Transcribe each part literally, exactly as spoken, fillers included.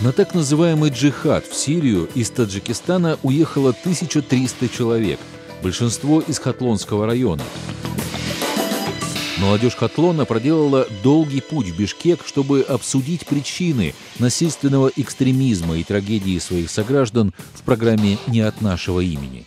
На так называемый джихад в Сирию из Таджикистана уехало тысяча триста человек, большинство из Хатлонского района. Молодежь Хатлона проделала долгий путь в Бишкек, чтобы обсудить причины насильственного экстремизма и трагедии своих сограждан в программе «Не от нашего имени».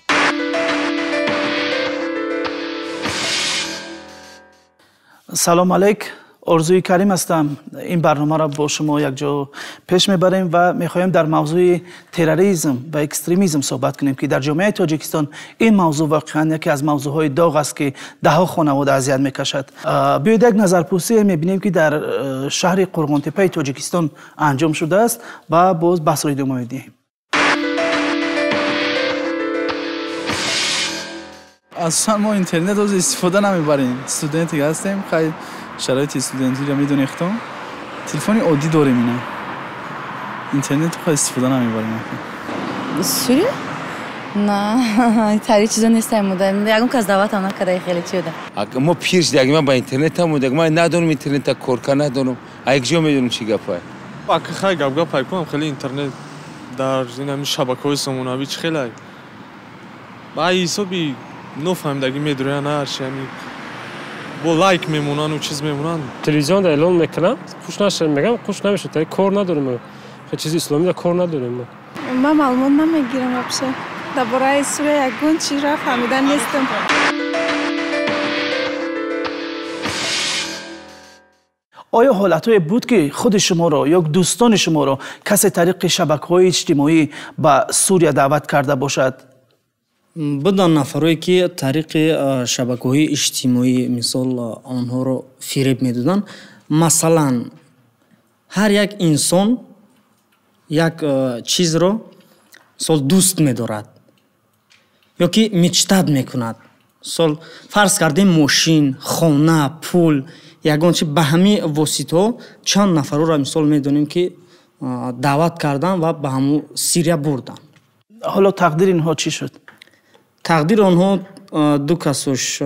سلام علیک. آرزوی کریم هستم. این برنامه را با شما یک جا پیش میبریم و میخوایم در موضوع تروریسم و اکستریمیسم صحبت کنیم که در جامعه تاجیکستان این موضوع واقعا یکی از موضوعهای داغ است که ده ها خانواده اذیت میکشد. بیاید یک نظرپرسی میبینیم که در شهر قرغانتپه تاجیکستان انجام شده است و باز بحث را ادامه میدیم. اصلا ما اینترنت رو استفاده نمیبریم. استودنتی هستیم، خیلی شرایط استودنتی رو میدونی ختم. تلفنی عادی داریم اینا. اینترنت رو استفاده نمیبریم. سوری؟ نه، تاری چیزا نیستم مودم. یکم کس دعوت هم نکرده خیلی چی بوده. اگه ما پیش دیگه ما با اینترنت هم بودیم. ما ندارم اینترنت کار کنه ندارم. یک جا میدونم چی گپه. اگه خیلی گپ گپ پیکم خیلی اینترنت در این همین شبکه‌های سموناوی خیلی. با حسابی نفهمیدگی میدونه نه هرچی همین با لایک میمونن و چیز میمونن. تلویزیون اعلام میکنم خوش نشه میگم خوش نمیشه تا کار نداریم خیلی چیز اسلامی دا کار نداریم. من معلومات نمیگیرم واپس درباره سوریه یک گون چیز را فهمیدن نیستم. آیا حالتهای بود که خود شما را یا دوستان شما را کسی طریق شبکه‌های اجتماعی به سوریه دعوت کرده باشد؟ بدان نفرایی که طریق شبکه‌های اجتماعی مثال آنها رو فریب میدادن، مثلا هر یک انسان یک چیز رو سال دوست می‌دارد یا که مجتهد میکند. سال فرض کردیم ماشین، خانه، پول، یگان چه به همین واسطه چند نفر رو مثال میدونیم که دعوت کردن و به همون سوریه بردن. حالا تقدیر اینها چی شد؟ تقدیر آنها دو کسش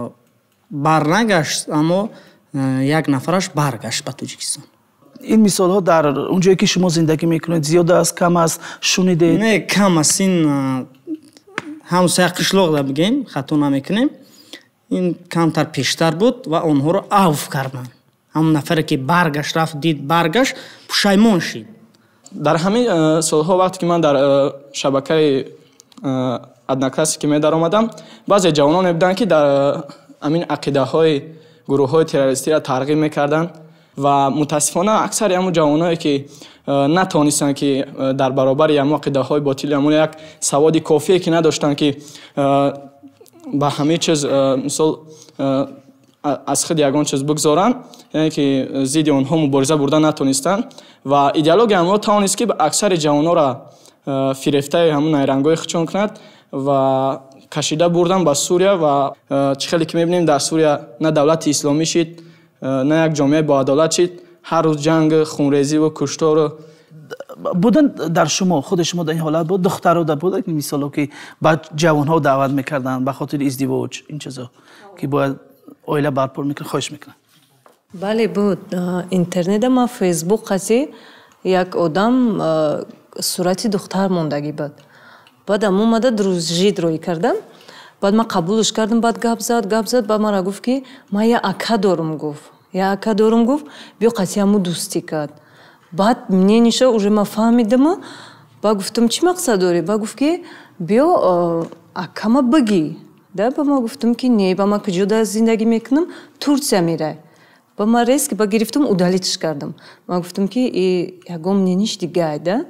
برنگشت اما یک نفرش برگشت به تاجیکستان. این مثال ها در اونجایی که شما زندگی میکنید زیاد است کم است شنیدید؟ نه کم است. این همسایه قشلاق را بگیم خطا نمیکنیم. این کمتر پیشتر بود و آنها رو عفو کردن. همون نفری که برگشت رفت دید برگشت پشیمان شد. در همین سالها وقتی که من در شبکه ادناکلاسی که می در آمدم بعضی جوانان بودن که در همین عقیده های گروه های تروریستی را ترغیب میکردن و متاسفانه اکثر همون جوانایی که نتونستن که در برابر همون عقیده های باطل همون یک سواد کافی که نداشتن که با همه چیز مثلا از خود یگان چیز بگذارن، یعنی که ضد اونها مبارزه بردن نتونستن و ایدئولوژی همون توانست که اکثر جوانان را فریفته همون نیرنگای خچون کند و کشیده بردن به سوریه و چه خیلی که میبینیم در سوریه نه دولت اسلامی شد نه یک جامعه با عدالت شد. هر روز جنگ، خونریزی و کشتار بودن. در شما خود شما در این حالت بود؟ دخترها در بود که مثلا که بعد جوانها دعوت میکردن به خاطر ازدواج این چیزا که باید اویله برپور میکنه خواهش میکنن؟ بله بود. اینترنت ما فیسبوک خاصی یک آدم صورتی دختر موندگی بود. بعد هم اومده دروزجید روی کردم. بعد ما قبولش کردم. بعد گپ زد گپ زد بعد من گفت که ما یه اکا دارم گفت یه اکا دارم گفت بیا قصی همو دوستی کرد. بعد منی نیشه اوجه ما فهمیدم. بعد گفتم چی مقصد داری؟ بعد گفت که بیا اکا ما بگی. ده با ما گفتم که نه با ما کجا در زندگی میکنم ترکیه میره. با ما ریسک با گرفتم ادالیتش کردم. ما گفتم که یکم نیش دیگه ده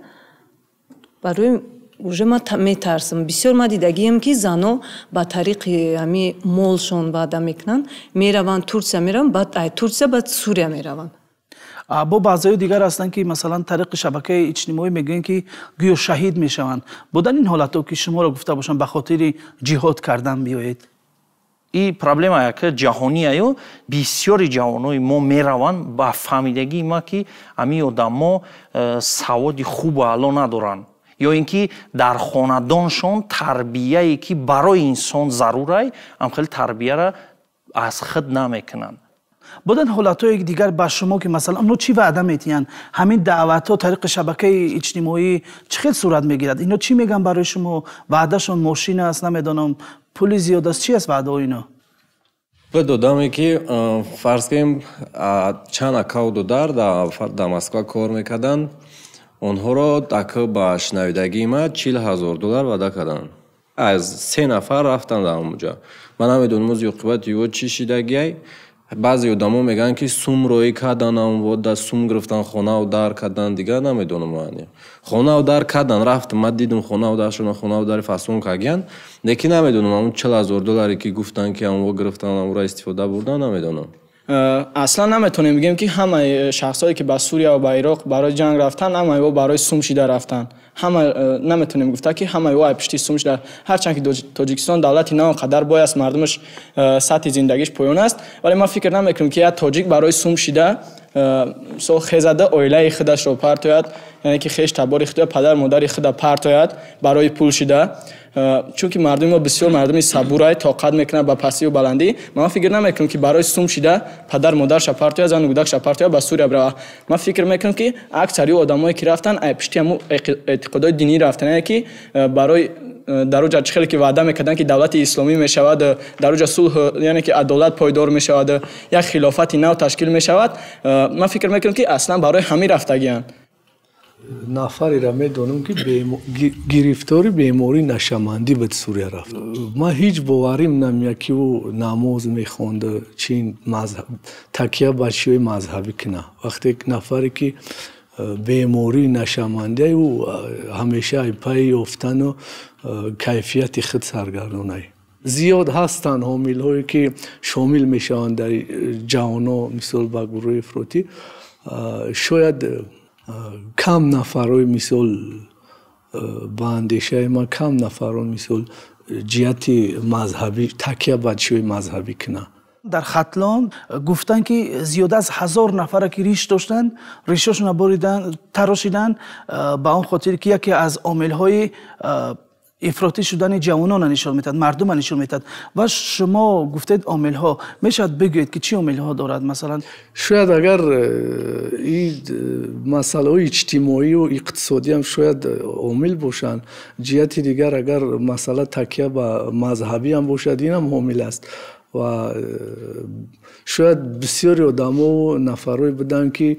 برای уже ما میترسم. بسیار ما دیدگیم که زنو با طریق همی مولشون وعده میکنن میروند ترکیه میروند بعد ای ترکیه بعد سوریه میروند. با بعضی دیگر هستن که مثلا طریق شبکه اجتماعی میگن که گویا شهید میشوند. بودن این حالتو که شما رو گفته باشن به خاطر جهاد کردن بیایید. این پرابلم است که جهانی است. بسیاری جوانای ما میروند با فهمیدگی ما که امی آدما سواد خوب و عالی ندارن یا اینکه در خاندانشون تربیه‌ای که برای انسان ضروری ام خیلی تربیه را از خود نمیکنن. буданд ҳолатҳои дигар ба шумо ки масалан оно чӣ ваъда метиҳанд? ҳамин даъватҳо тариқи шабакаи иҷтимоӣ чӣ хел сурат мегирад? Ино чӣ мегӯянд барои шумо? ваъдашон мошин аст, намедонам пули зиёд аст, чӣ аст ваъдаҳои ино? додаме ки фарз кунем чанд аккаунту дар дар Москва кор мекарданд, онҳоро дака ба шунавидагии ман чил ҳазор доллар ваъда карданд. аз се нафар рафтанд дар онҷо. Ман намедонам ози оқибати ё чӣ шидагиай. баъзе одамо мегӯянд ки сум роӣ кардан, амвода сум гирифтан, хонаву дар кардан, дигар намедонам. ман хонаву дар кардан, рафтам, ман дидам хонаву даршона хонаву дари фасон карданд, лекин намедонам амн чил ҳазор долларе ки гуфтанд ки амво гирифтан, амро истифода бурдан, намедонам. аслан наметонем бигем ки ҳамаи шахсое ки ба Сурия ва ба Ироқ барои ҷанг рафтан, ҳамаи во барои сум шида рафтан. ҳама наметонем гуфта ки ҳамаи во пишти сум шида. ҳарчанд ки Тоҷикистон давлати на он қадар бой аст, мардумаш сатҳи зиндагиш поён аст, вале ман фикр намекунам ки як тоҷик барои сум шида сол хезада оилаи худашро партояд, яъне ки хеш табори худа падар модари худа партояд барои пул шида. чунки мардуми мо бисёр мардуми сабурай, тоқат мекунад ба пастиву баландӣ. Ман фикр намекунам ки барои сум шида падар модарша партояд, зану кӯдакша партояд ба Сурия бирава. Ман фикр мекунам ки аксари одамое ки рафтан ай пишти ҳамун эътиқодои динӣ рафтане ки барои дар оҷа чӣ хеле ки ваъда мекарданд ки давлати исломӣ мешавад, дар оҷа сулҳ, яъне ки адолат пойдор мешавад, як хилофати нав ташкил мешавад. Ман фикр мекунам ки аслан барои ҳамин рафтагианд. нафареро медонам ки гирифтори бемории нашамандӣ ба Сурия рафт. Ман ҳеҷ боварим намеяд ки ӯ намоз мехонда, чин такя ба чиёи мазҳабӣ кина. вақте нафаре ки бемории нашамандӣ ӯ ҳамеша пайи ёфтану кайфияти худ саргардонай. зиёд ҳастанд ҳомилҳое ки шомил мешаванд дар ҷавоно, мисол ба гурӯҳи афротӣ. шояд кам нафарои мисол ба андешаи ман кам нафаро мисол ҷиҳати мазҳабӣ такя ба чиёи мазҳабӣ кина. дар хатлон гуфтанд ки зиёда аз ҳазор нафара ки риш доштанд, ришошона боридан тарошиданд ба он хотире ки яке аз омилҳои ифротӣ шудани ҷавонона нишон метад, мардума нишон метад. ва шумо гуфтед омилҳо, мешавад бигӯед ки чӣ омилҳо дорад? масалан шояд агар ин масъалаҳои иҷтимоию иқтисодиам шояд омил бошанд. ҷиҳати дигар агар масъала такя ба мазҳабиам бошад, инам омил аст. ва шояд бисёри одамо нафарое буданд ки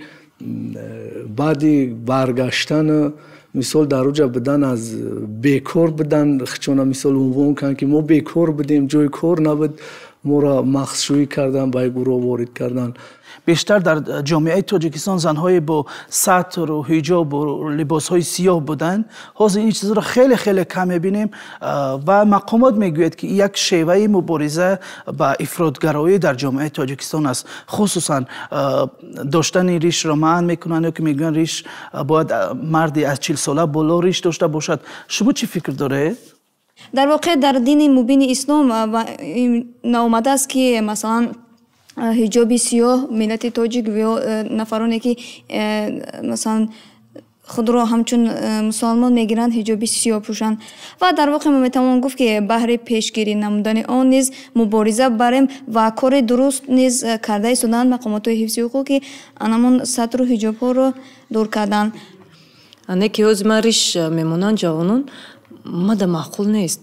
баъди баргаштан мисол дар оҷа будан аз бекор будан хичона мисол унвон карданд ки мо бекор будем, ҷои кор набуд, моро махсшӯӣ кардан, ба гурӯҳ ворид кардан. бештар дар ҷомеаи Тоҷикистон занҳое бо сатру ҳиҷобу либосҳои сиёҳ буданд. ҳозир ин чизро хеле хеле кам мебинем ва мақомот мегӯяд ки як шеваи мубориза ба ифротгароӣ дар ҷомеаи Тоҷикистон аст. хусусан доштани ришро маън мекунанд, ё ки мегӯянд риш бояд марди аз чил сола боло риш дошта бошад. шумо чӣ фикр доред? дар воқеъ дар дини мубини ислом наомадааст ки масалан ҳиҷоби сиёҳ миллати тоҷик ё нафароне ки масалан худро ҳамчун мусулмон мегиранд ҳиҷоби сиёҳ пӯшанд. ва дар воқеъ мо метавон гуфт ки баҳри пешгирӣ намудани он низ мубориза барем ва кори дуруст низ карда истоданд мақомотҳои ҳифзи ҳуқуқ ки анамон сатру ҳиҷобҳоро дур карданд. ане ки ҳозир ман риш мемонанд ҷавонон мада маъқул нест.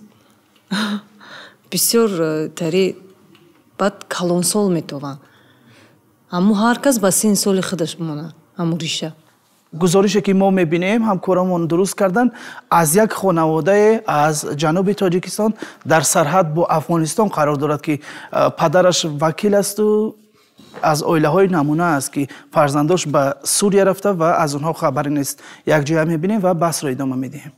бисёр тари баъд калонсол метаванд. аммо ҳар кас ба син соли худаш бимонад. аммо риша гузорише ки мо мебинем ҳамкорамон дуруст кардан аз як хонаводае аз ҷануби Тоҷикистон дар сарҳад бо Афғонистон қарор дорад ки падараш вакил асту аз оилаҳои намуна аст ки фарзандош ба Сурия рафта ва аз онҳо хабаре нест. якҷоя мебинем ва баҳсро идома медиҳем.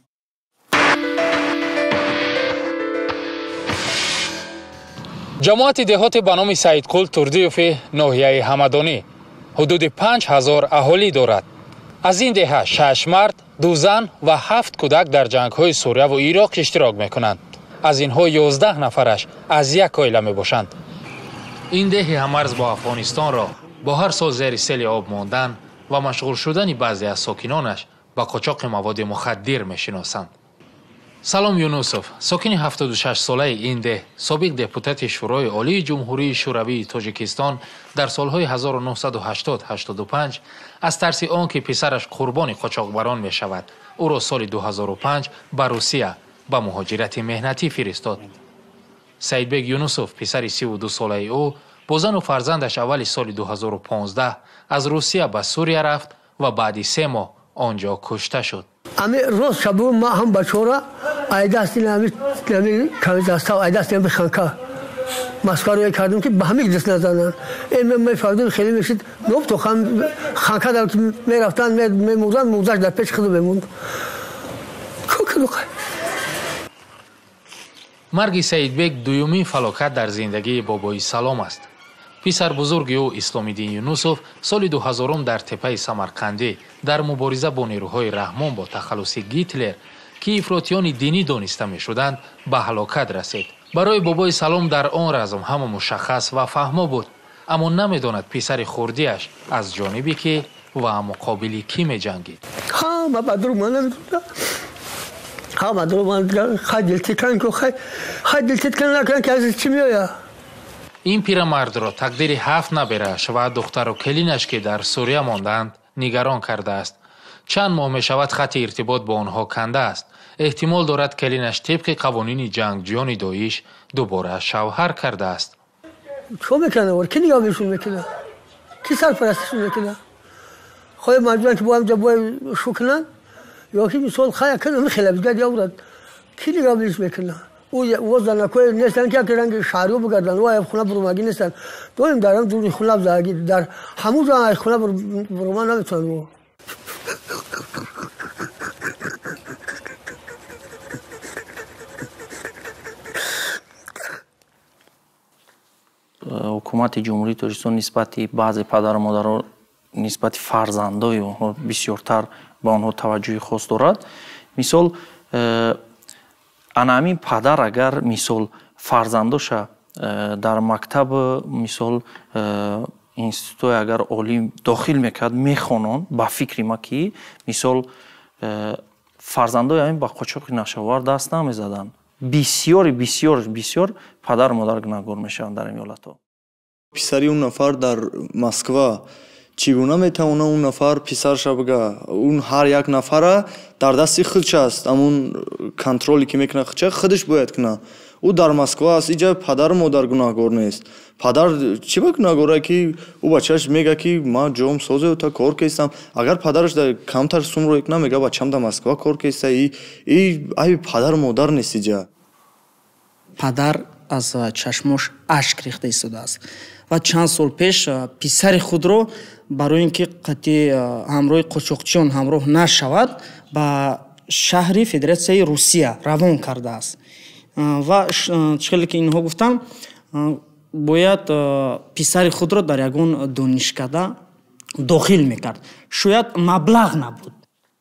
ҷамоати деҳоти ба номи Саидқул Турдиёви ноҳияи Ҳамадонӣ ҳудуди панҷ ҳазор аҳолӣ дорад. аз ин деҳа шаш мард, ду зан ва ҳафт кӯдак дар ҷангҳои Сурияву Ироқ иштирок мекунанд. аз инҳо ёздаҳ нафараш аз як оила мебошанд. ин деҳи ҳамарз бо Афғонистонро бо ҳар сол зери сели об мондан ва машғул шудани баъзе аз сокинонаш ба қочоқи маводи мухаддир мешиносанд. салом юнусов сокини ҳафтоду шаш солаи ин деҳ собиқ депутати шӯрои олии ҷумҳурии шӯравии тоҷикистон дар солҳои ҳазору нуҳсаду ҳаштод ҳаштоду панҷ аз тарси он ки писараш қурбони қочоқбарон мешавад ӯро соли ду ҳазору панҷ ба русия ба муҳоҷирати меҳнатӣ фиристод. саидбек юнусов писари сиву ду солаи ӯ бо зану фарзандаш аввали соли ду ҳазору понздаҳ аз русия ба сурия рафт ва баъди се моҳ он ҷо кушта шуд. Ами роз шабу ма ҳам бачора айдасти нами нами камитаста айдасти нами ханка маскаро кардем ки ба ҳамик дас назанан э ме фардун хеле мешид ноб то хам ханка дар мерафтан мемурдан мурдаш дар печ худо мемунд марги саидбек дуюмин фалокат дар зиндагии бобои Салом аст. писар бузурги ӯ Исломиддин Юнусов соли ду ҳазорум дар теппаи Самарқандӣ дар мубориза бо нерӯҳои раҳмон бо тахаллуси Гитлер ки ифротиёни динӣ дониста мешуданд ба ҳалокат расид. барои бобои Салом дар он разм ҳама мушаххас ва фаҳмо буд, аммо намедонад писари хурдиаш аз ҷониби ки ва муқобили кӣ меҷангид. ҳама ба дуруг ман намедонад ҳама дуруг ман хай дилтиткан ку хай хай дилтиткан накан ки аз чӣ меояд. ин пирамардро тақдири ҳафт набераш ва духтару келинаш ки дар сурия монданд нигарон кардааст. чанд моҳ мешавад хати иртибот бо онҳо кандааст. эҳтимол дорад келинаш тибқи қавонини ҷангҷӯёни доиш дубора шавҳар кардааст. чо мекунад ор ки нигоҳшон мекунад ки сарпарастишон мекунад хоя маҷбуран ки бо ҳам ҷабои шу кунанд ё ки мисол хая кунад мехелабидад яврад ки нигоҳиш мекунад воз занакое нестан ки як ранги шаҳриё бигардан ва хона бурумагӣ нестан доим дар ҳам дури хона бзагӣ дар ҳамун ҷо хона бурума наметавонад. ҳукумати ҷумҳурии тоҷикистон нисбати баъзе падару модаро нисбати фарзандои онҳо бисёртар ба онҳо таваҷҷӯҳи хос дорад. мисол ана ҳамин падар агар мисол фарзандоша дар мактаб мисол институтҳои агар олӣ дохил мекард мехонон ба фикри ма ки мисол фарзандои ҳамин ба қочоқи нашавар даст намезаданд. бисёри бисёр бисёр падару модар гунаҳгор мешаванд дар ин ҳолатҳо. писари он нафар дар Москва чӣ гуна метавона он нафар писарша бига он ҳар як нафара дар дасти худш аст амун контроле ки мекуна худша худш бояд куна ӯ дар Москва аст иҷа падару модар гунаҳгор нест. падар чӣ ба гунаҳгора ки ӯ бачааш мега ки ман ҷом созе та кор кестам агар падараш дар камтар сумро куна мега бачам дар Москва кор кеста и айби падару модар нест иҷа. падар аз чашмош ашк рехта истодааст ва чанд сол пеш писари худро барои ин ки қатъи ҳамроҳи қочоқчиён ҳамроҳ нашавад ба шаҳри федератсияи Русия равон кардааст ва чхеле ки инҳо гуфтам бояд писари худро дар ягон донишкада дохил мекард. шояд маблағ набуд.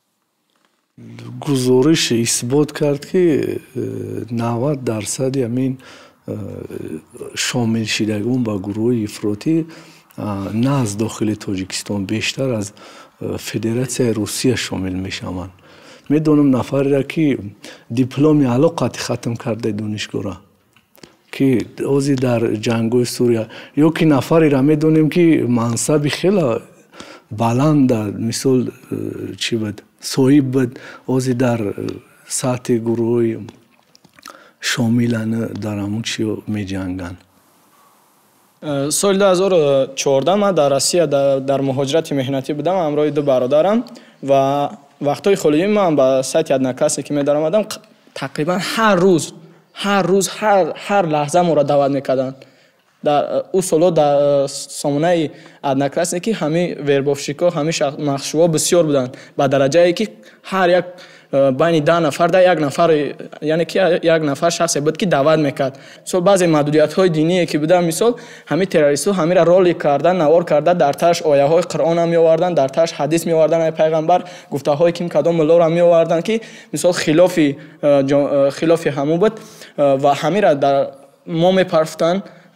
гузориш исбот кард ки навад дарсади ҳамин шомилшидагон ба гурӯҳи ифротӣ на аз дохили Тоҷикистон бештар аз Федератсияи Русия шомил мешаванд. медонам нафареро ки дипломи аъло қатъи хатм кардаи донишгоҳра ки ози дар ҷангҳои Сурия ё ки нафареро медонем ки мансаби хела баланда мисол чӣ буд соҳиб буд ози дар сатҳи гурӯҳои шомилана дар ҳамун чиё меҷанганд. соли ду ҳазору чордаҳ ман дар Россия дар муҳоҷирати меҳнатӣ будам ҳамроҳи ду бародарам ва вақтҳои холии ман ба сайти одноклассники ки медаромадам тақрибан ҳар рӯз ҳар рӯз ҳар лаҳза моро даъват мекарданд. дар ӯ солҳо дар сомонаи одноклассники ҳамин вербовщико ҳамин махшуво бисёр буданд ба дараҷае ки ҳар як байни даҳ нафар да як нафар яъне ки як нафар шахсе буд ки даъват мекард. мисол баъзе маҳдудиятҳои диние ки буда мисол ҳамин террористҳо ҳамира ролик карда навор карда дар тааш ояҳои қуръонро меоварданд дар тааш ҳадис меоварданд ай пайғамбар гуфтаҳои ки кадом муллоро меоварданд ки мисол хилофи хилофи ҳамун буд ва ҳамира дар мо мепарафтанд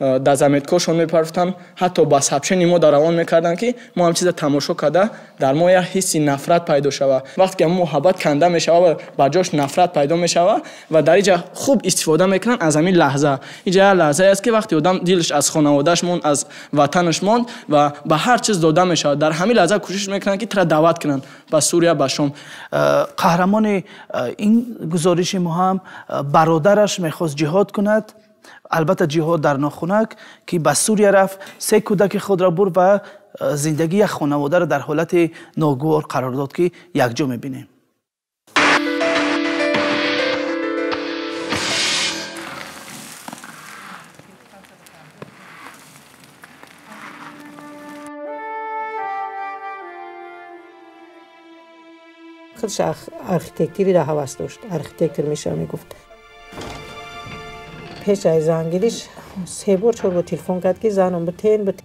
дар заметкошон мепарафтан, ҳатто ба сабчени мо дар равон мекарданд ки мо ҳам чиза тамошо карда дар мо як ҳисси нафрат пайдо шава. вақте ки муҳаббат канда мешава ва ба ҷош нафрат пайдо мешава ва дар инҷа хуб истифода мекунанд аз ҳамин лаҳза. инҷа як лаҳзае аст ки вақте одам дилш аз хонаводааш монд, аз ватанаш монд ва ба ҳар чиз дода мешавад, дар ҳамин лаҳза кӯшиш мекунанд ки тра даъват кунанд ба Сурия, ба Шом. қаҳрамони ин гузориши мо ҳам бародараш мехост ҷиҳод кунад, албатта ҷиҳод дар нохунак, ки ба Сурия рафт, се кӯдаки худро бурд ва зиндагии як хонаводаро дар ҳолати ногувор қарор дод, ки якҷо мебинем. خودش архитектури را هوس داشت، архитектор میشه میگفت. پیش از زنگیریش سه بار چهار بار تلفن کرد که زنم بتین بتین.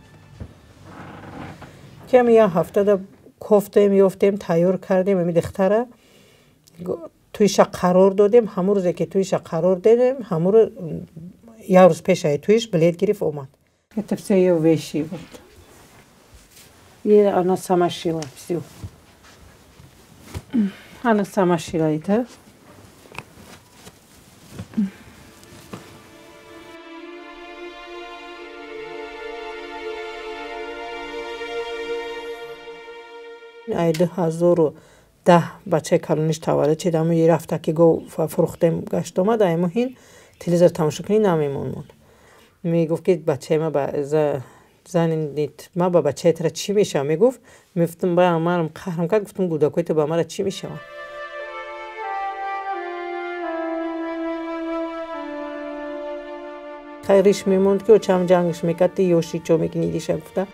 که می یه هفته دا کوفته میافتیم، تیار کردیم، می دختره تویش قرار دادیم. همون روزی که تویش قرار دادیم، همون روز یه روز پیش از تویش بلیط گرفت اومد. تفسیر یه ویشی بود. یه آن سماشیلا بسیار. آن سماشیلایی تا. ای دو هزار و ده بچه کلونیش تولد شد، اما یه رفته که گو فروختم گشت آمد، اما هین تلویزیون تماشا کنی نمیمون موند. میگفت که بچه ما با زن نیت ما با بچه تر چی میشه؟ میگفت میفتم با منم قهرم کرد، گفتم گوداکوی تو با من چی میشه؟ خیریش میموند که چم جنگش میکرد یوشی چو میکنیدیش گفته.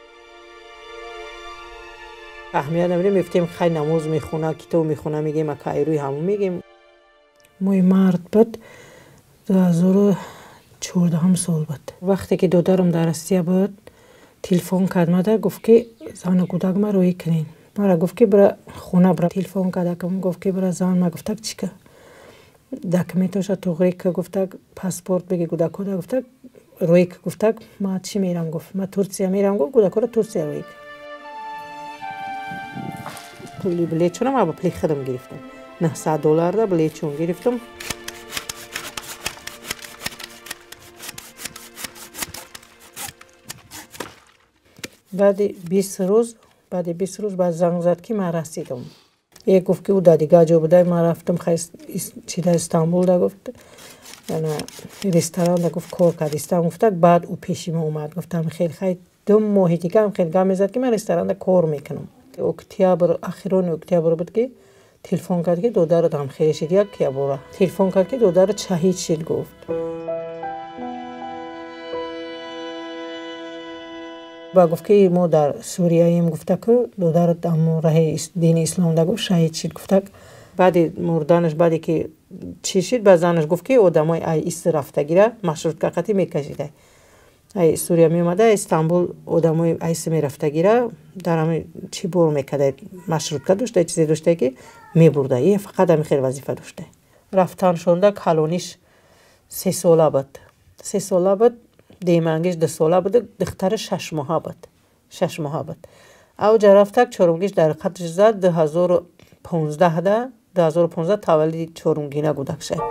اهمیت نمیده، میفتیم خیلی نماز میخونه، کتاب میخونه، میگیم اکایروی همون میگیم. موی مرد بود دو هزار و چهارده هم سال بود. وقتی که دودارم در روسیه بود تلفن کرد مادر، گفت که زن کودک ما روی کنین. مرا گفت که برای خونه برای تلفن کرد کم، گفت که برای زن ما گفتک چیکار دکمنتش توغری که گفتک پاسپورت بگی کودک کودک گفتک روی که گفتک ما چی میرم، گفت ما ترکیه میرم، گفت کودک رو ترکیه روی پولی بلیط چونم ما با پلی خودم گرفتم نهصد دلار دا بلیط چون گرفتم. بعد بیست روز بعد بیست روز بعد زنگ زد که من رسیدم. یک گفت که او دادیگاه جو بوده، من رفتم خیلی چی در استانبول دا گفت یعنی رستوران دا گفت کار کرد استانبول گفت. بعد او پیشی ما اومد، گفتم خیلی خیلی دو ماهی دیگه هم خیلی گام زد که من رستوران دا کار میکنم. اکتبر اخیران اکتبر بود که تلفن کرد که دودار دام خیلی شد یک که بورا تلفن کرد که دودار شهید شد گفت. با گفت که ما در سوریه ایم گفته که دودار دام راه دین اسلام دا گفت شهید شد گفته. بعد مردانش بعدی که چی شد بعد زنش گفت که آدمای ای است رفتگی را مشروط کاکتی میکشیده. ای سوریه می اومده استانبول آدمای ایس می رفتگی را در همه چی بور میکرده مشروط کرد داشته چیزی داشته که می برده. این فقط همین خیلی وظیفه داشته. رفتن شونده کلونیش سه ساله بود. سه ساله بود دیمانگیش ده ساله بود، دختر شش ماه بود. شش ماه بود. اوجا رفتک چورونگیش در خطش زد ده هزار و پونزده ده ده هزار و پونزده تولید چورونگینه گودک شد.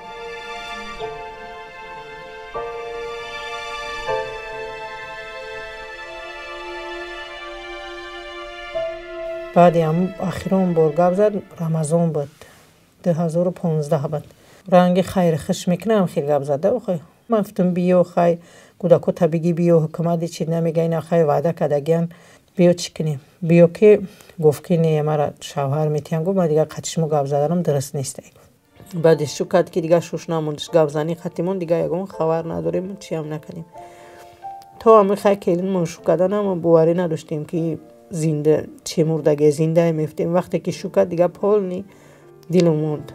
بعد هم آخرون بار زد رمضان بود ده هزار و پونزده بود. رنگ خیر خش میکنم خیلی گپ زده بخوای من فتم بیو خای کودکو تبیگی بیو حکومتی چی نمیگه اینا خای وعده کردگیان بیو چی کنیم بیو که گفت که نه مرا شوهر میتیان گفت من دیگه قطشمو گپ زدنم درست نیست. بعدش شو کرد که دیگه شوش نموندش گپ زنی ختیمون دیگه یگون خبر نداریم چی هم نکنیم. تا هم خیلی کلین من شو کردنم باوری نداشتیم که زنده چه مردگی زنده میفتیم. وقتی که شو کرد دیگه پول نی دلم موند.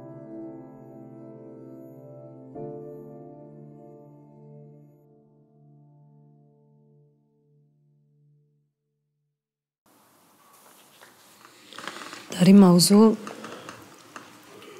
در این موضوع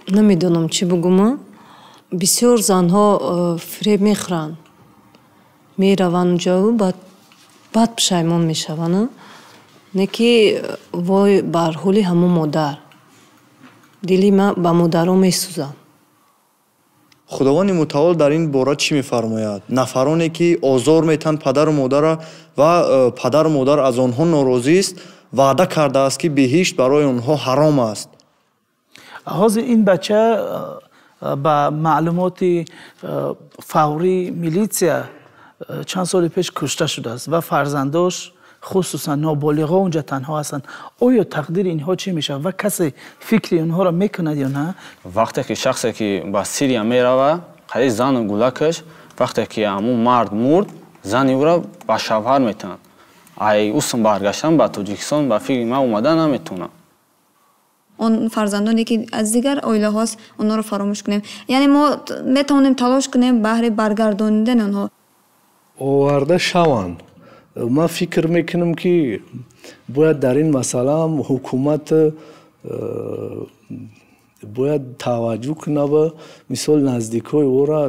نمیدونم چی بگم. بسیار زنها فریب میخورن мераванд ҷо баъд баъд пушаймон мешаванд не ки вой бар ҳоли ҳамон модар дили ма ба модаро месӯзад. худованди мутаол дар ин бора чӣ мефармояд? Нафароне ки озор метиҳанд падару модара ва падару модар аз онҳо норозист, ваъда кардааст ки беҳишт барои онҳо ҳаром аст. ҳозир ин бача ба маълумоти фаври милитсия чанд соли пеш кушта шудааст ва фарзандош хусусан ноболиғо онҷа танҳо ҳастанд. оё тақдири инҳо чӣ мешавад ва касе фикри онҳоро мекунад ё на? вақте ки шахсе ки ба Сирия мерава қади зану гулакаш вақте ки ҳамун мард мурд зани ӯро ба шавҳар метиҳанд. ай усм баргаштан ба Тоҷикистон ба фикри ман омада наметавонам. он фарзандоне ки аз дигар оилаҳост онҳоро фаромӯш кунем. Яъне мо метавонем талош кунем баҳри баргардонидани онҳо. оварда шаванд. ман фикр мекунам ки бояд дар ин масъала ҳукумат бояд таваҷҷӯҳ кунад ва мисол наздикҳои ора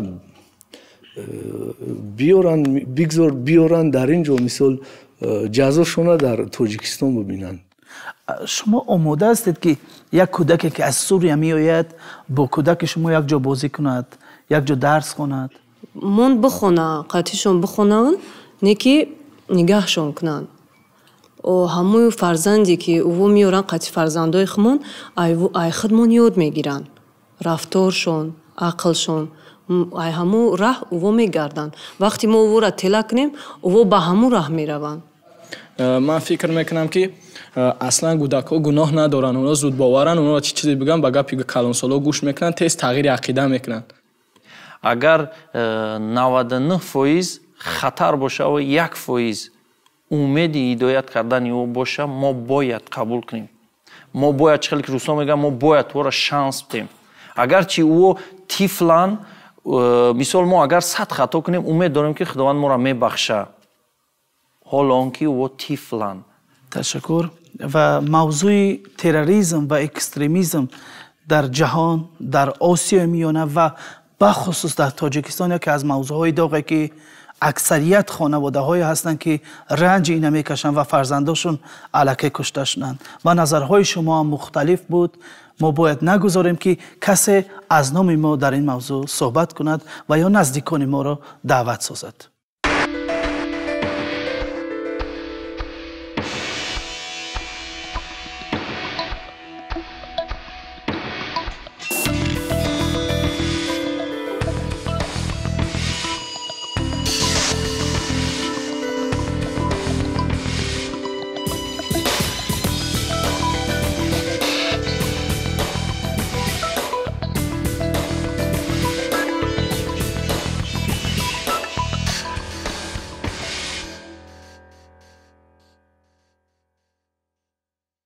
биёранд бигзор биёранд дар ин ҷо мисол ҷазошона дар Тоҷикистон бубинанд. шумо омода ҳастед ки як кӯдаке ки аз Сурия меояд бо кӯдаки шумо як ҷо бозӣ кунад, як ҷо дарс хонад? мон бихона қатишон бихонанд не ки нигаҳшон кунанд. ҳамои фарзанде ки ӯво меоранд қати фарзандои хумон ай худмон ёд мегиранд. рафторшон, ақлшон, ай ҳаму раҳ ӯво мегарданд. вақте мо ӯвора тела кунем, ӯво ба ҳаму раҳ мераванд. ман фикр мекунам ки аслан кӯдакҳо гуноҳ надоранд. онҳо зудбоваранд, онҳо чӣ чизе бигӯянд ба гапи калонсоло гӯш мекунанд, тез тағйири ақида мекунанд. агар наваду нӯҳ фоиз хатар боша ва як фоиз умеди ҳидоят кардани ӯ боша, мо бояд қабул кунем. мо бояд чӣ хеле ки рӯсо мегӯянд, мо бояд ӯро шанс бидем. агарчи ӯ тифлан мисол мо агар сад хато кунем умед дорем ки худованд моро мебахша, ҳоло он ки ӯ тифлан. ташаккур. ва мавзӯи терроризм ва экстремизм дар ҷаҳон, дар Осиёи Миёна ва бахусус дар Тоҷикистон яке аз мавзӯъҳои доғе ки аксарият хонаводаҳое ҳастанд ки ранҷи ина мекашанд ва фарзандошон аллакай кушта шуданд. ва назарҳои шумо ҳам мухталиф буд. мо бояд нагузорем ки касе аз номи мо дар ин мавзӯъ суҳбат кунад ва ё наздикони моро даъват созад.